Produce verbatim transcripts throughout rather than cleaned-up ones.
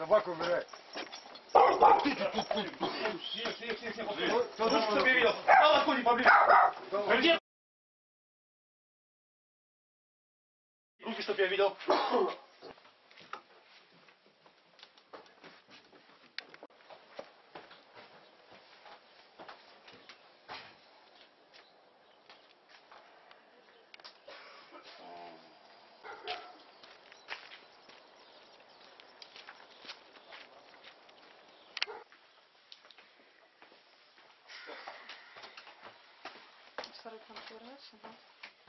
Собаку убирай. Сиди, сиди, сиди, сиди. Руки, чтоб я видел. А, отходи поближе. Где? Руки, чтоб я видел. Старый конференция, да?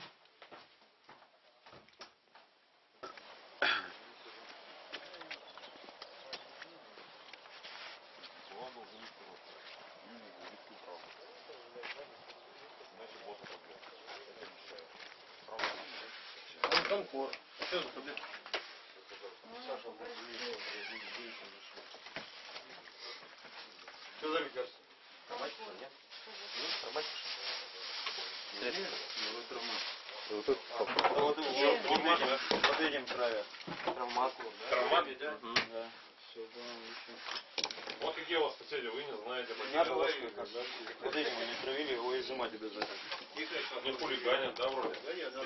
Конкор. Что за проблема? Что за лекарство? Травматика, нет? Травматика. Вот тут Вот этим травят. травматку, да? Травмат, да? Да. Все, да, Вот какие у вас соседи, вы не знаете. надо ложкой как, да? Вот этим они травили, его изымать обязательно. Не хулиганят, да, вроде?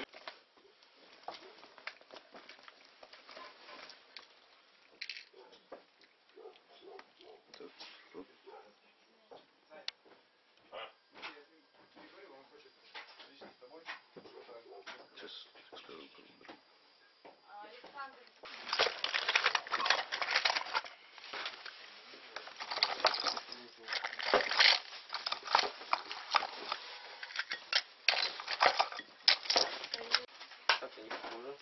Сейчас скажу. Так, я не похоже.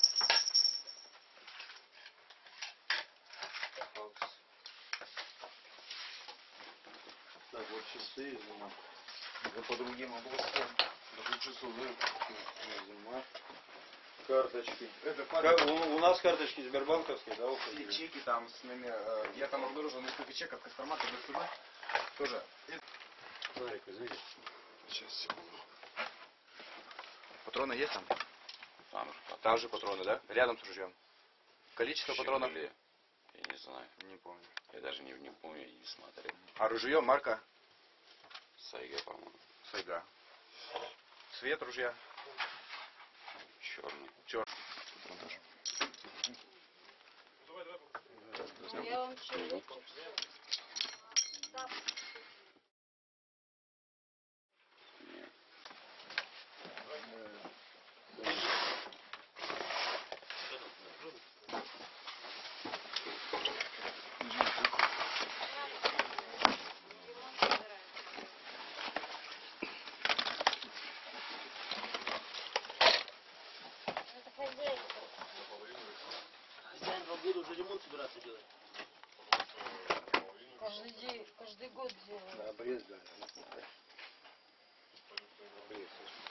Так, вот часы изымать. Да по другим областям. Даже часов, да? Изымать. Карточки. Это Как, у, у нас карточки сбербанковские, да, уходили? и чеки там с номер. э, Я там обнаружил несколько чеков Костромата до сюда. Тоже. Нарик, извините. Сейчас, секунду. Патроны есть там? Там же, Там же патроны, да? Рядом с ружьем. Количество патронов? Или, я не знаю. Не помню. Я даже не, не помню, не смотрел. А ружье марка? Сайга, по-моему. Сайга. Цвет ружья? Черный. Черный. Я вам чаю. Нет. Это хозяйка. Хозяин два года уже ремонт собирается делать. Каждый день, каждый год делаю. Да, обрез, да. Обрез.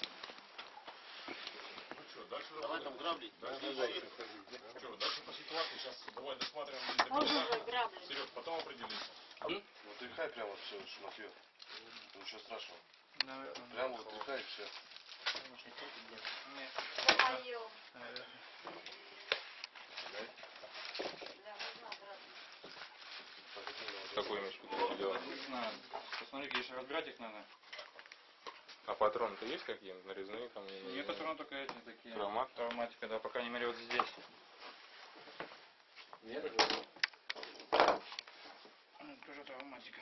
Ну что, дальше Давай там грабли. Дальше, дальше, что, дальше по ситуации сейчас давай досматриваем. Он уже грабли. Серег, потом определимся. Вот тряхай прямо вот все, шматье. Ничего страшного. Прямо вот тряхай и все. Помоем. Какой имеешь в виду дело? Не знаю. Посмотри, если разбирать их надо. А патроны-то есть какие-нибудь нарезные там? Нет, патроны только эти такие. Травмат? Травматика, да, по крайней мере вот здесь. Нет? Тоже травматика.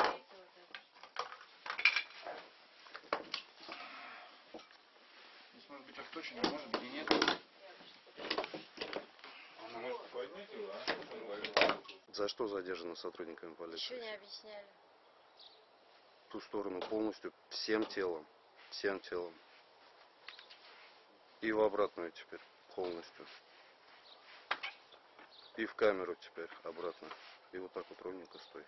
Здесь может быть обточено, а может быть и нет. Может поднять его, а? За что задержаны сотрудниками полиции? Еще не объясняли. В ту сторону полностью, всем телом. Всем телом. И в обратную теперь полностью. И в камеру теперь обратно. И вот так вот ровненько стой.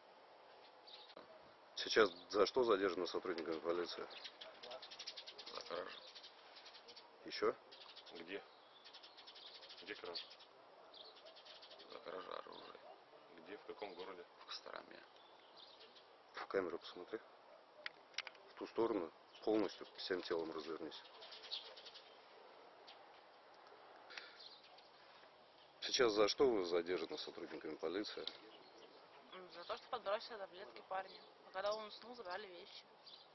Сейчас за что задержаны сотрудниками полиции? За кражу. Еще? Где? Где кража? За кражу оружия. Где? В каком городе? В Костроме. В камеру посмотри. В ту сторону полностью всем телом развернись. Сейчас за что вы задержаны сотрудниками полиции? М, За то, что подбросили таблетки парню. А когда он уснул, забрали вещи.